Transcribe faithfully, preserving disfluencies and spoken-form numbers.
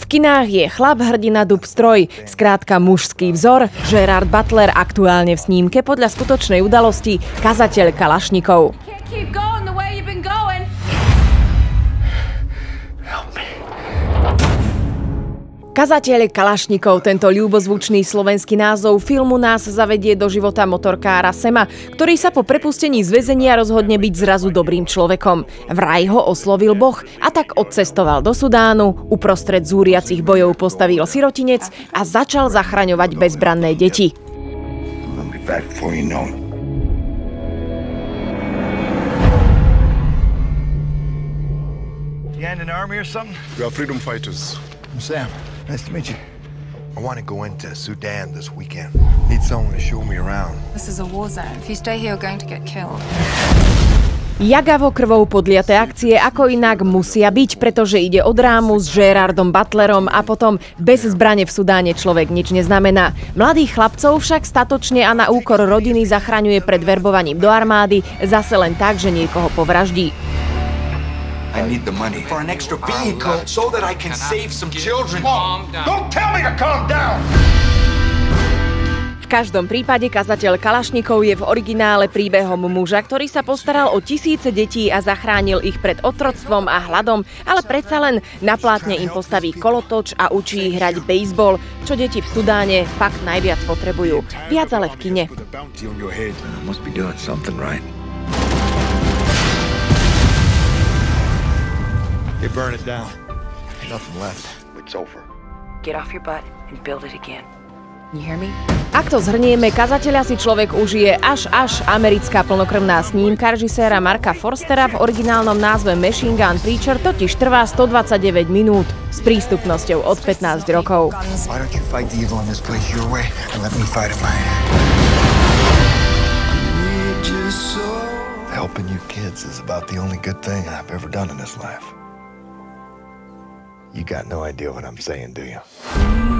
kinách je chlap hrdina Dubstroj, skrátka mužský vzor, Gerard Butler, aktuálne v snímke podľa skutočnej udalosti Kazateľ kalašnikov. Kazateľ kalašnikov, tento ľúbozvučný slovenský názov filmu nás zavedie do života motorkára Sema, ktorý sa po prepustení z väzenia rozhodne byť zrazu dobrým človekom. Vraj ho oslovil Boh a tak odcestoval do Sudánu, uprostred zúriacich bojov postavil sirotinec a začal zachraňovať bezbranné deti. Sam, nice to meet you. I want to go into Sudan this weekend. Need someone to show me around. This is a war zone. If you stay here, you're going to get killed. Jagavo krvou podliaté akcie ako inak musia byť, pretože ide o drámu s Gerardom Butlerom a potom bez zbrane v Sudáne človek nič neznamená. Mladých chlapcov však statočne a na úkor rodiny zachraňuje pred verbovaním do armády, zase len tak, že niekoho povraždí. I need the money for an extra vehicle so that I can save some children. Don't tell me to calm down! V každom prípade Kazateľ kalašnikov je v originále príbehom muža, ktorý sa postaral o tisíce detí a zachránil ich pred otroctvom a hladom, ale predsa len na plátne im postaví kolotoč a učí ich hrať bejzbol, čo deti v Sudáne fakt najviac potrebujú. Viac ale v kine. You burn it down. Nothing left. It's over. Get off your butt and build it again. You hear me? Ak to zhrnieme, Kazateľa si človek užije až až americká plnokrvná snímka režiséra Marka Forstera, v originálnom názve Machine Gun Preacher totiž trvá stodvadsaťdeväť minút s prístupnosťou od pätnásť rokov. Why don't you fight the evil in this place your way and let me fight it mine? Helping you kids is about the only good thing I've ever done in this life. You got no idea what I'm saying, do you?